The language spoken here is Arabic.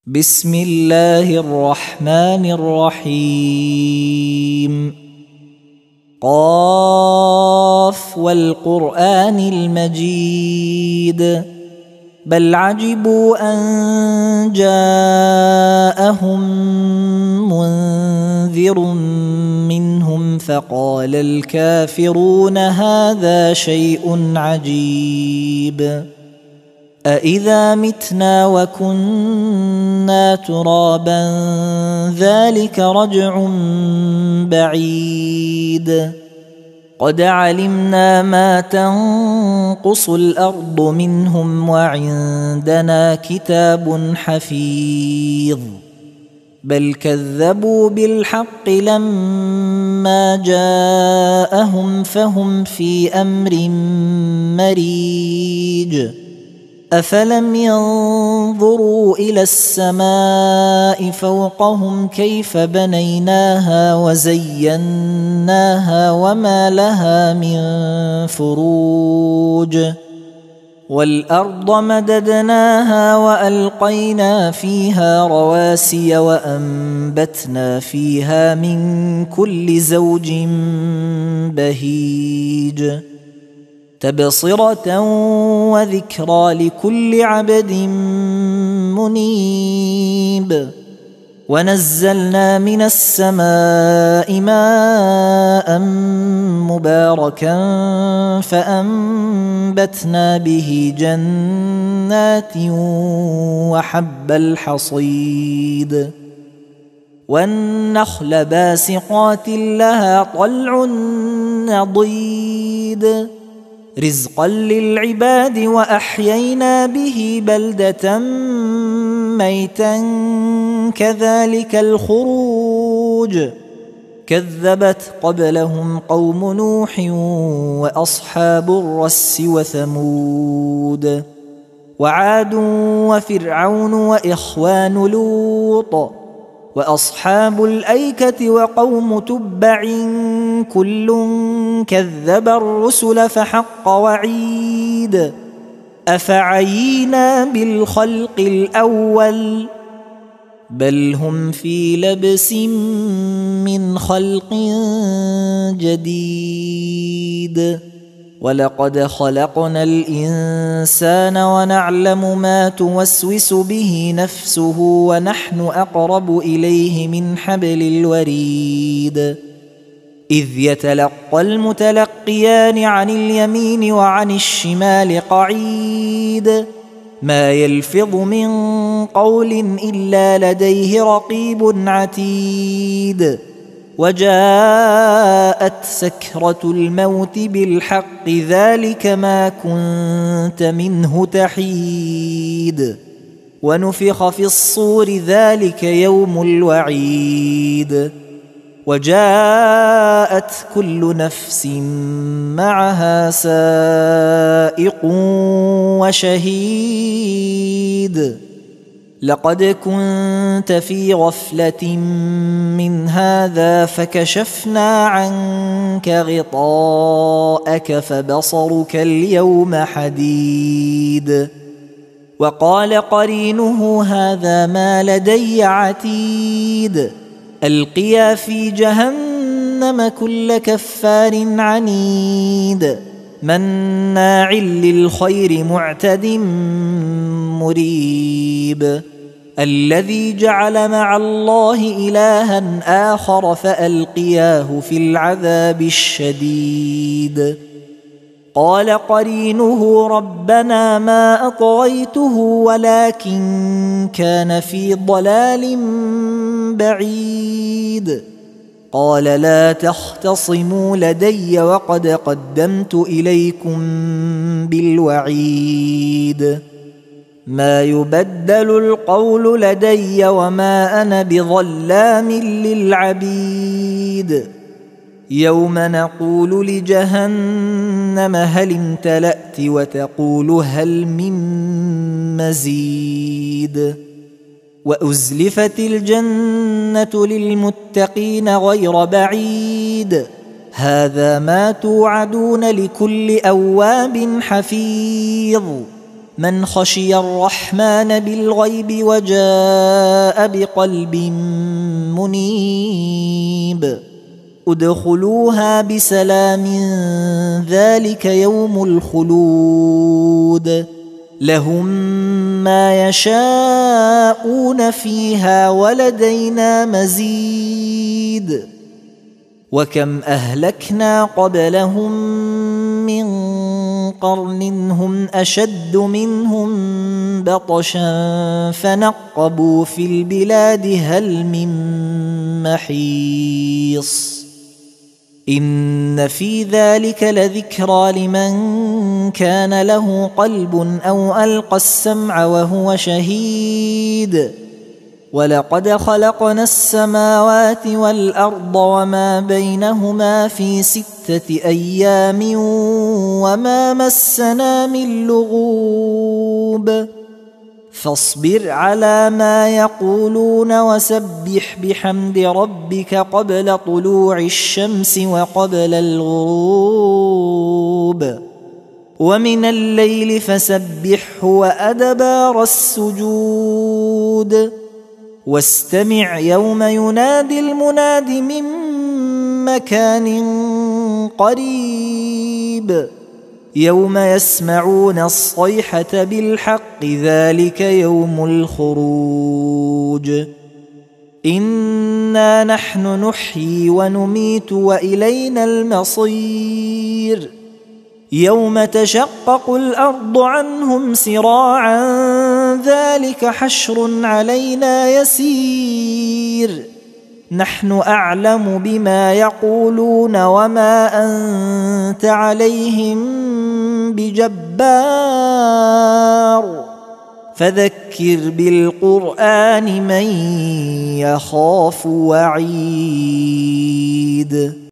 بسم الله الرحمن الرحيم. قاف والقرآن المجيد بل عجبوا أن جاءهم منذر منهم فقال الكافرون هذا شيء عجيب أإذا متنا وكنا ترابا ذلك رجع بعيد قد علمنا ما تنقص الأرض منهم وعندنا كتاب حفيظ بل كذبوا بالحق لما جاءهم فهم في أمر مريج أفلم ينظروا إلى السماء فوقهم كيف بنيناها وزيناها وما لها من فروج والأرض مددناها وألقينا فيها رواسي وأنبتنا فيها من كل زوج بهيج تبصرة وذكرى لكل عبد منيب ونزلنا من السماء ماء مباركا فأنبتنا به جنات وحب الحصيد والنخل باسقات لها طلع نضيد رزقا للعباد وأحيينا به بلدة ميتا كذلك الخروج كذبت قبلهم قوم نوح وأصحاب الرس وثمود وعاد وفرعون وإخوان لوط وأصحاب الأيكة وقوم تبع كل كذب الرسل فحق وعيد أفعينا بالخلق الأول بل هم في لبس من خلق جديد ولقد خلقنا الإنسان ونعلم ما توسوس به نفسه ونحن أقرب إليه من حبل الوريد إذ يتلقى المتلقيان عن اليمين وعن الشمال قعيد ما يلفظ من قول إلا لديه رقيب عتيد وجاءت سكرة الموت بالحق ذلك ما كنت منه تحيد ونفخ في الصور ذلك يوم الوعيد وجاءت كل نفس معها سائق وشهيد لقد كنت في غفلة من هذا فكشفنا عنك غطاءك فبصرك اليوم حديد وقال قرينه هذا ما لدي عتيد ألقيا في جهنم كل كفار عنيد مناع للخير معتد مريب الذي جعل مع الله إلها آخر فألقياه في العذاب الشديد قال قرينه ربنا ما أطغيته ولكن كان في ضلال بعيد قال لا تختصموا لدي وقد قدمت إليكم بالوعيد ما يبدل القول لدي وما أنا بظلام للعبيد يوم نقول لجهنم هل امتلأت وتقول هل من مزيد وأزلفت الجنة للمتقين غير بعيد هذا ما توعدون لكل أواب حفيظ من خشي الرحمن بالغيب وجاء بقلب منيب ادخلوها بسلام ذلك يوم الخلود لهم ما يشاءون فيها ولدينا مزيد وكم أهلكنا قبلهم من قرن هم أشد منهم بطشا فنقبوا في البلاد هل من محيص إن في ذلك لذكرى لمن كان له قلب أو ألقى السمع وهو شهيد ولقد خلقنا السماوات والأرض وما بينهما في 6 أيام وما مسنا من لغوب فاصبر على ما يقولون وسبح بحمد ربك قبل طلوع الشمس وقبل الغروب ومن الليل فسبحه وأدبار السجود واستمع يوم ينادي المناد من مكان قريب يوم يسمعون الصيحة بالحق ذلك يوم الخروج إنا نحن نحيي ونميت وإلينا المصير يوم تشقق الأرض عنهم سراعا ذلك حشر علينا يسير نحن أعلم بما يقولون وما أنت عليهم بجبار فذكر بالقرآن من يخاف وعيد